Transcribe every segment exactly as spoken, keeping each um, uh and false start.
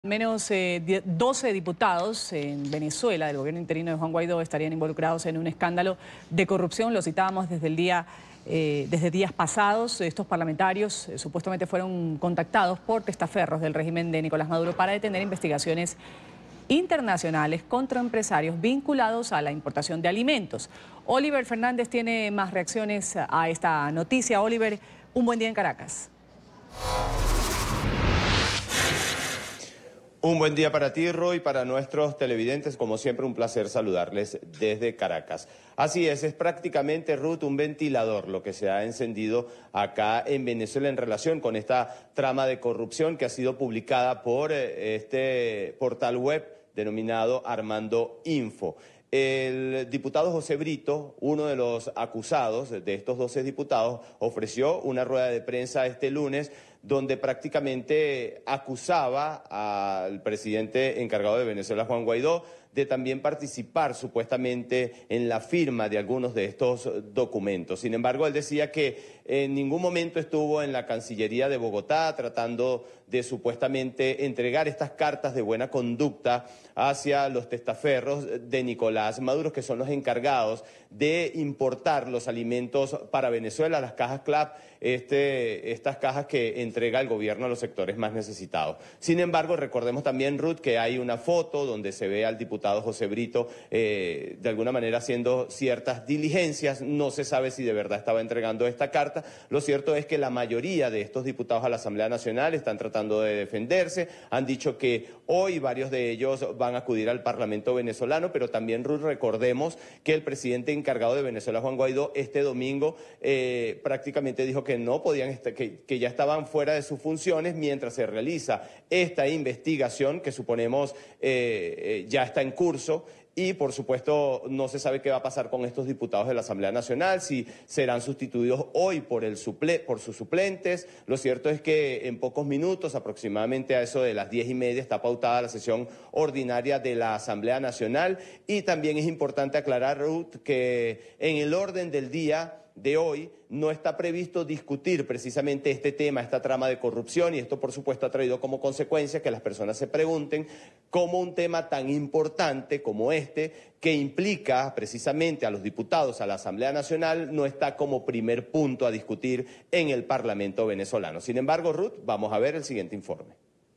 Al menos eh, doce diputados en Venezuela del gobierno interino de Juan Guaidó estarían involucrados en un escándalo de corrupción. Lo citábamos desde el día, eh, desde días pasados. Estos parlamentarios eh, supuestamente fueron contactados por testaferros del régimen de Nicolás Maduro para detener investigaciones internacionales contra empresarios vinculados a la importación de alimentos. Oliver Fernández tiene más reacciones a esta noticia. Oliver, un buen día en Caracas. Un buen día para ti, Roy, para nuestros televidentes. Como siempre, un placer saludarles desde Caracas. Así es, es prácticamente, Ruth, un ventilador lo que se ha encendido acá en Venezuela en relación con esta trama de corrupción que ha sido publicada por este portal web denominado Armando Info. El diputado José Brito, uno de los acusados de estos doce diputados, ofreció una rueda de prensa este lunes donde prácticamente acusaba al presidente encargado de Venezuela, Juan Guaidó, de también participar supuestamente en la firma de algunos de estos documentos. Sin embargo, él decía que en ningún momento estuvo en la Cancillería de Bogotá tratando de supuestamente entregar estas cartas de buena conducta hacia los testaferros de Nicolás Maduro, que son los encargados de importar los alimentos para Venezuela, las cajas CLAP, este, estas cajas que entrega el gobierno a los sectores más necesitados. Sin embargo, recordemos también, Ruth, que hay una foto donde se ve al diputado José Brito eh, de alguna manera haciendo ciertas diligencias. No se sabe si de verdad estaba entregando esta carta. Lo cierto es que la mayoría de estos diputados a la Asamblea Nacional están tratando de defenderse. Han dicho que hoy varios de ellos van a acudir al Parlamento venezolano, pero también, Ruth, recordemos que el presidente encargado de Venezuela, Juan Guaidó, este domingo eh, prácticamente dijo que no podían, que, que ya estaban fuera de sus funciones mientras se realiza esta investigación que suponemos eh, eh, ya está en curso. Y, por supuesto, no se sabe qué va a pasar con estos diputados de la Asamblea Nacional, si serán sustituidos hoy por, el suple por sus suplentes. Lo cierto es que en pocos minutos, aproximadamente a eso de las diez y media, está pautada la sesión ordinaria de la Asamblea Nacional. Y también es importante aclarar, Ruth, que en el orden del día de hoy no está previsto discutir precisamente este tema, esta trama de corrupción, y esto por supuesto ha traído como consecuencia que las personas se pregunten cómo un tema tan importante como este, que implica precisamente a los diputados, a la Asamblea Nacional, no está como primer punto a discutir en el Parlamento venezolano. Sin embargo, Ruth, vamos a ver el siguiente informe.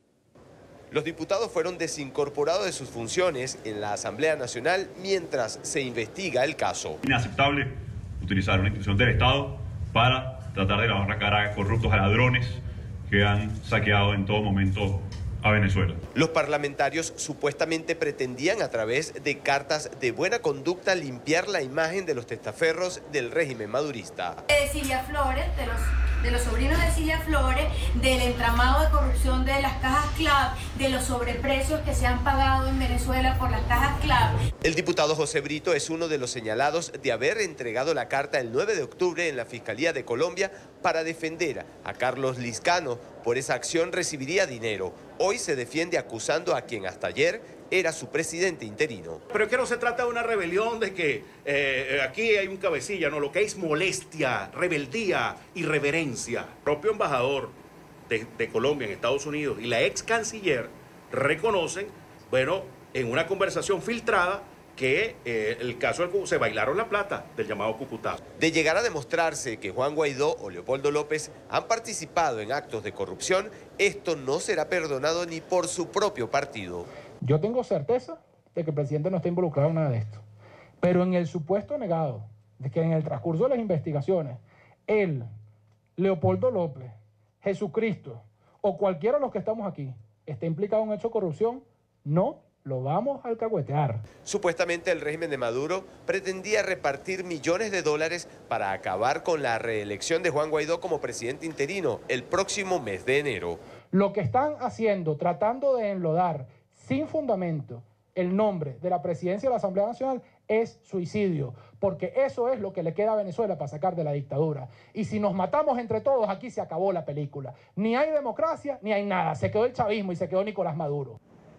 Los diputados fueron desincorporados de sus funciones en la Asamblea Nacional mientras se investiga el caso. Inaceptable utilizar una institución del Estado para tratar de lavar la cara a corruptos, a ladrones que han saqueado en todo momento a Venezuela. Los parlamentarios supuestamente pretendían a través de cartas de buena conducta limpiar la imagen de los testaferros del régimen madurista. De Cilia Flores, de los, de los sobrinos de Cilia Flores, del entramado de corrupción de las cajas CLAP, de los sobreprecios que se han pagado en Venezuela por las cajas CLAP. El diputado José Brito es uno de los señalados de haber entregado la carta el nueve de octubre en la Fiscalía de Colombia para defender a Carlos Lizcano. Por esa acción recibiría dinero. Hoy se defiende acusando a quien hasta ayer era su presidente interino. Pero es que no se trata de una rebelión de que eh, aquí hay un cabecilla, no, lo que es molestia, rebeldía, irreverencia. El propio embajador de, de Colombia en Estados Unidos y la ex canciller reconocen, bueno, en una conversación filtrada, que eh, el caso del se bailaron la plata del llamado Cúcuta. De llegar a demostrarse que Juan Guaidó o Leopoldo López han participado en actos de corrupción, esto no será perdonado ni por su propio partido. Yo tengo certeza de que el presidente no está involucrado en nada de esto, pero en el supuesto negado de que en el transcurso de las investigaciones, él, Leopoldo López, Jesucristo o cualquiera de los que estamos aquí esté implicado en un hecho de corrupción, no lo vamos a alcahuetear. Supuestamente el régimen de Maduro pretendía repartir millones de dólares para acabar con la reelección de Juan Guaidó como presidente interino el próximo mes de enero. Lo que están haciendo, tratando de enlodar sin fundamento el nombre de la presidencia de la Asamblea Nacional, es suicidio, porque eso es lo que le queda a Venezuela para sacar de la dictadura. Y si nos matamos entre todos, aquí se acabó la película. Ni hay democracia, ni hay nada. Se quedó el chavismo y se quedó Nicolás Maduro.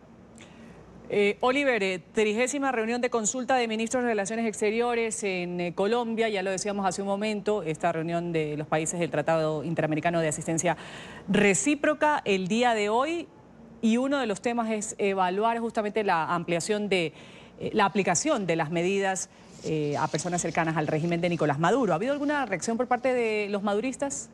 Eh, Oliver, eh, trigésima reunión de consulta de ministros de Relaciones Exteriores en eh, Colombia, ya lo decíamos hace un momento, esta reunión de los países del Tratado Interamericano de Asistencia Recíproca. El día de hoy y uno de los temas es evaluar justamente la ampliación de eh, la aplicación de las medidas eh, a personas cercanas al régimen de Nicolás Maduro. ¿Ha habido alguna reacción por parte de los maduristas?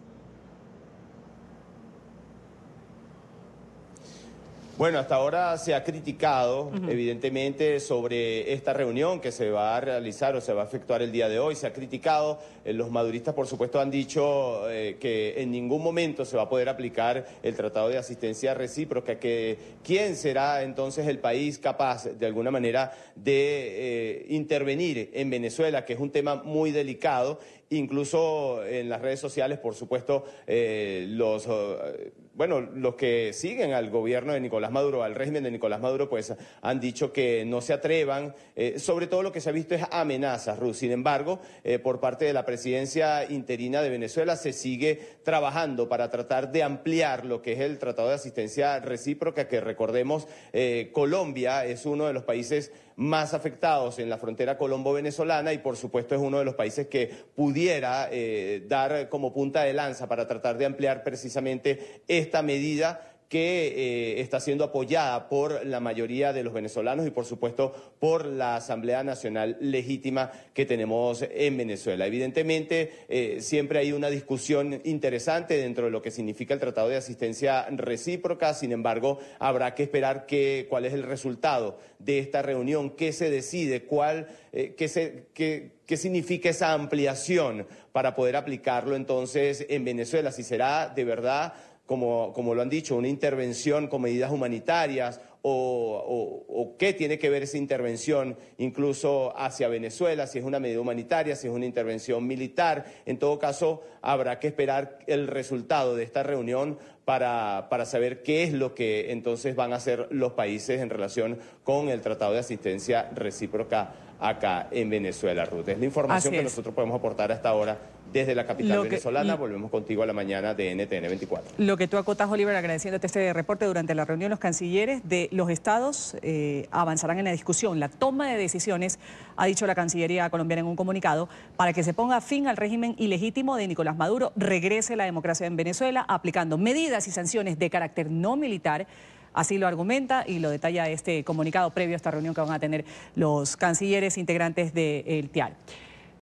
Bueno, hasta ahora se ha criticado, uh-huh. evidentemente, sobre esta reunión que se va a realizar o se va a efectuar el día de hoy. Se ha criticado, eh, los maduristas, por supuesto, han dicho eh, que en ningún momento se va a poder aplicar el Tratado de Asistencia Recíproca, que quién será entonces el país capaz, de alguna manera, de eh, intervenir en Venezuela, que es un tema muy delicado. Incluso en las redes sociales, por supuesto, eh, los, eh, bueno, los que siguen al gobierno de Nicolás Maduro, al régimen de Nicolás Maduro, pues han dicho que no se atrevan. Eh, sobre todo lo que se ha visto es amenazas, Ruth. Sin embargo, eh, por parte de la presidencia interina de Venezuela se sigue trabajando para tratar de ampliar lo que es el Tratado de Asistencia Recíproca, que recordemos, eh, Colombia es uno de los países más afectados en la frontera colombo-venezolana y por supuesto es uno de los países que pudiera eh, dar como punta de lanza para tratar de ampliar precisamente esta medida que eh, está siendo apoyada por la mayoría de los venezolanos y por supuesto por la Asamblea Nacional Legítima que tenemos en Venezuela. Evidentemente eh, siempre hay una discusión interesante dentro de lo que significa el Tratado de Asistencia Recíproca. Sin embargo, habrá que esperar que, cuál es el resultado de esta reunión, qué se decide, cuál, eh, qué, se, qué, qué significa esa ampliación para poder aplicarlo entonces en Venezuela, si será de verdad, Como, como lo han dicho, una intervención con medidas humanitarias o, o, o qué tiene que ver esa intervención incluso hacia Venezuela, si es una medida humanitaria, si es una intervención militar. En todo caso, habrá que esperar el resultado de esta reunión para, para saber qué es lo que entonces van a hacer los países en relación con el Tratado de Asistencia Recíproca acá en Venezuela, Ruth. Es la información que nosotros podemos aportar hasta ahora desde la capital que, venezolana. Volvemos contigo a la mañana de N T N veinticuatro. Lo que tú acotas, Oliver, agradeciéndote este reporte. Durante la reunión, los cancilleres de los estados eh, avanzarán en la discusión. La toma de decisiones, ha dicho la Cancillería colombiana en un comunicado, para que se ponga fin al régimen ilegítimo de Nicolás Maduro, regrese la democracia en Venezuela, aplicando medidas y sanciones de carácter no militar. Así lo argumenta y lo detalla este comunicado previo a esta reunión que van a tener los cancilleres integrantes del T I A R.